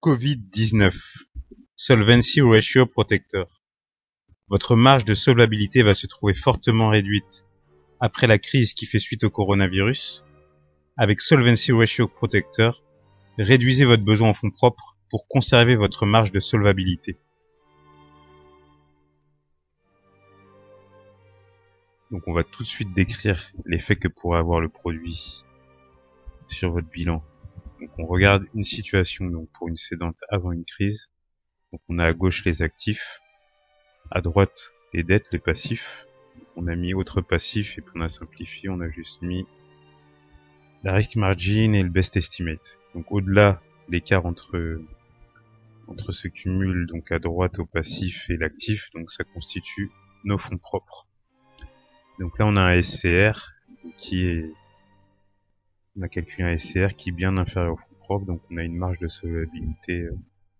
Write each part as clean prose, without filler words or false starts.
Covid-19. Solvency Ratio Protector. Votre marge de solvabilité va se trouver fortement réduite après la crise qui fait suite au coronavirus. Avec Solvency Ratio Protector, réduisez votre besoin en fonds propres pour conserver votre marge de solvabilité. Donc on va tout de suite décrire l'effet que pourrait avoir le produit sur votre bilan. Donc on regarde une situation donc pour une cédante avant une crise. Donc on a à gauche les actifs, à droite les dettes, les passifs. On a mis autres passifs et puis on a simplifié, on a juste mis la risk margin et le best estimate. Donc au-delà, l'écart entre ce cumul donc à droite au passif et l'actif, donc ça constitue nos fonds propres. Donc là on a un SCR on a calculé un SCR qui est bien inférieur au fonds propre, donc on a une marge de solvabilité.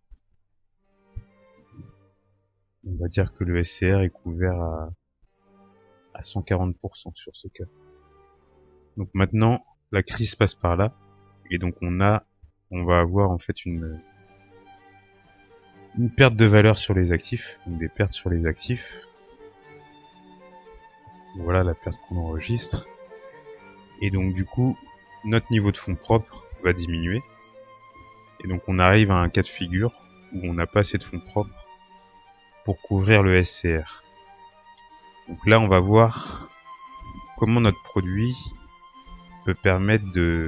On va dire que le SCR est couvert à 140% sur ce cas. Donc maintenant, la crise passe par là, et donc on va avoir en fait une perte de valeur sur les actifs, donc des pertes sur les actifs. Voilà la perte qu'on enregistre. Et donc du coup, notre niveau de fonds propres va diminuer. Et donc on arrive à un cas de figure où on n'a pas assez de fonds propres pour couvrir le SCR. Donc là, on va voir comment notre produit peut permettre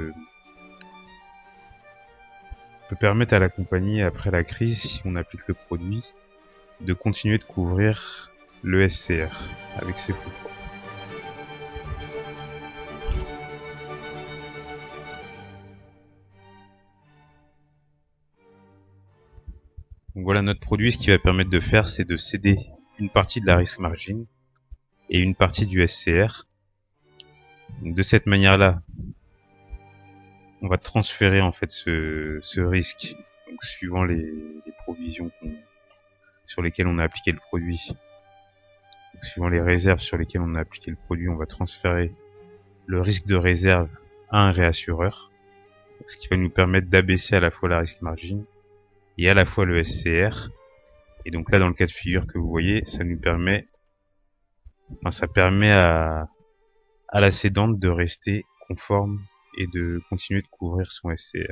à la compagnie, après la crise, si on applique le produit, de continuer de couvrir le SCR avec ses fonds propres. Donc voilà, notre produit, ce qui va permettre de faire, c'est de céder une partie de la risk margin et une partie du SCR. Donc de cette manière-là, on va transférer en fait ce risque, donc suivant les provisions sur lesquelles on a appliqué le produit. Donc, suivant les réserves sur lesquelles on a appliqué le produit, on va transférer le risque de réserve à un réassureur, donc, ce qui va nous permettre d'abaisser à la fois la risk margin et à la fois le SCR. Et donc là, dans le cas de figure que vous voyez, ça permet à la cédante de rester conforme et de continuer de couvrir son SCR.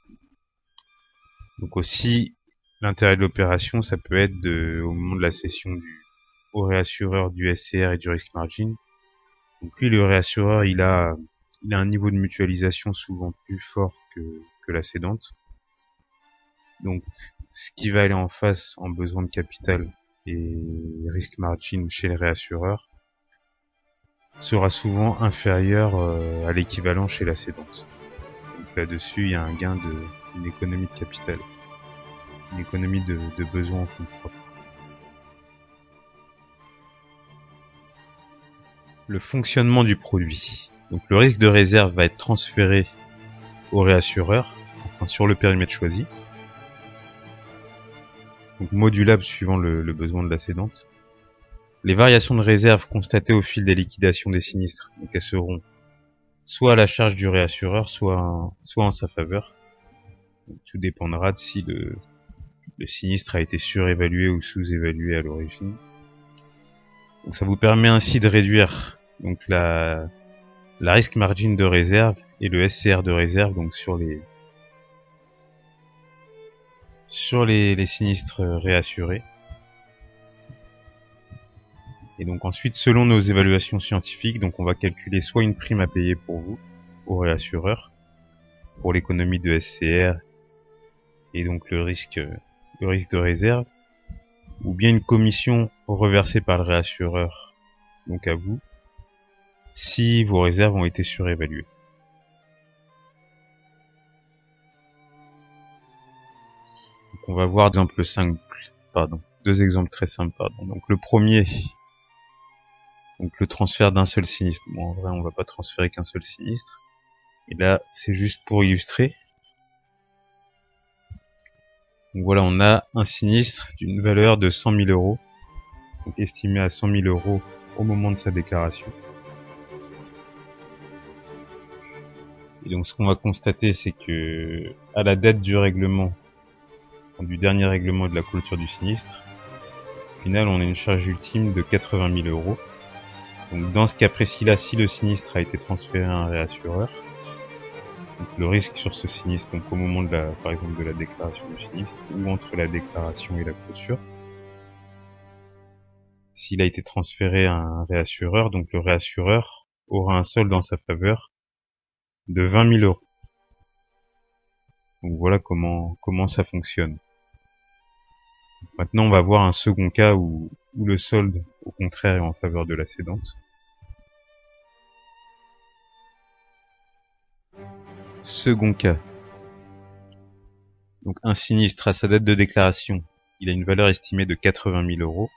Donc aussi, l'intérêt de l'opération, ça peut être au moment de la cession au réassureur du SCR et du risk margin. Donc lui, le réassureur, il a un niveau de mutualisation souvent plus fort que la cédante. Donc, ce qui va aller en face en besoin de capital et risk margin chez les réassureurs sera souvent inférieur à l'équivalent chez la cédante. Donc là-dessus, il y a un gain une économie de capital, une économie de besoin en fonds propres. Le fonctionnement du produit. Donc le risque de réserve va être transféré au réassureur, enfin sur le périmètre choisi. Donc modulable suivant le besoin de la cédante. Les variations de réserve constatées au fil des liquidations des sinistres, donc elles seront soit à la charge du réassureur, soit en sa faveur. Donc, tout dépendra de si le sinistre a été surévalué ou sous-évalué à l'origine. Donc ça vous permet ainsi de réduire donc la risk margin de réserve et le SCR de réserve, donc sur les sinistres réassurés. Et donc ensuite, selon nos évaluations scientifiques, donc on va calculer soit une prime à payer pour vous, au réassureur, pour l'économie de SCR et donc le risque de réserve, ou bien une commission reversée par le réassureur, donc à vous, si vos réserves ont été surévaluées. Donc on va voir deux exemples très simples. Donc le premier, donc le transfert d'un seul sinistre. Bon, en vrai, on va pas transférer qu'un seul sinistre. Et là, c'est juste pour illustrer. Donc voilà, on a un sinistre d'une valeur de 100 000 euros, donc estimé à 100 000 euros au moment de sa déclaration. Et donc ce qu'on va constater, c'est que à la date du règlement, du dernier règlement de la clôture du sinistre, au final on a une charge ultime de 80 000 euros. Donc dans ce cas précis-là, si le sinistre a été transféré à un réassureur, donc le risque sur ce sinistre, donc au moment de par exemple de la déclaration du sinistre ou entre la déclaration et la clôture, s'il a été transféré à un réassureur, donc le réassureur aura un solde en sa faveur de 20 000 euros. Donc voilà comment ça fonctionne. Maintenant, on va voir un second cas où le solde, au contraire, est en faveur de la cédante. Second cas. Donc un sinistre à sa date de déclaration, il a une valeur estimée de 80 000 euros.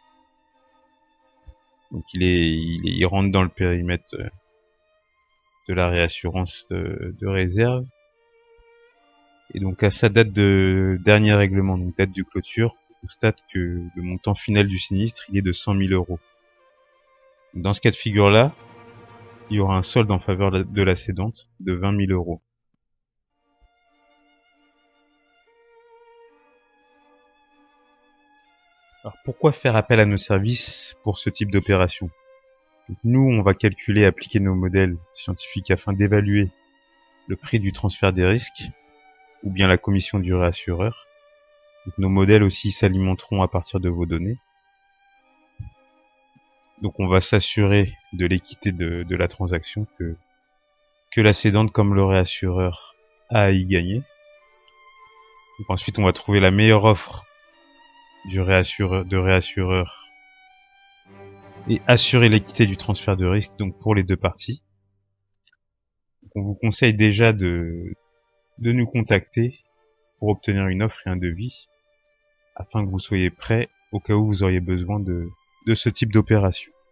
Donc il rentre dans le périmètre de la réassurance de réserve. Et donc à sa date de dernier règlement, donc date du clôture, on constate que le montant final du sinistre, il est de 100 000 euros. Dans ce cas de figure-là, il y aura un solde en faveur de la cédante de 20 000 euros. Alors pourquoi faire appel à nos services pour ce type d'opération? Nous, on va calculer et appliquer nos modèles scientifiques afin d'évaluer le prix du transfert des risques ou bien la commission du réassureur. Donc, nos modèles aussi s'alimenteront à partir de vos données. Donc on va s'assurer de l'équité de la transaction, que la cédante comme le réassureur a à y gagner. Donc ensuite on va trouver la meilleure offre du réassureur et assurer l'équité du transfert de risque donc pour les deux parties. Donc, on vous conseille déjà de nous contacter pour obtenir une offre et un devis afin que vous soyez prêts au cas où vous auriez besoin de ce type d'opération.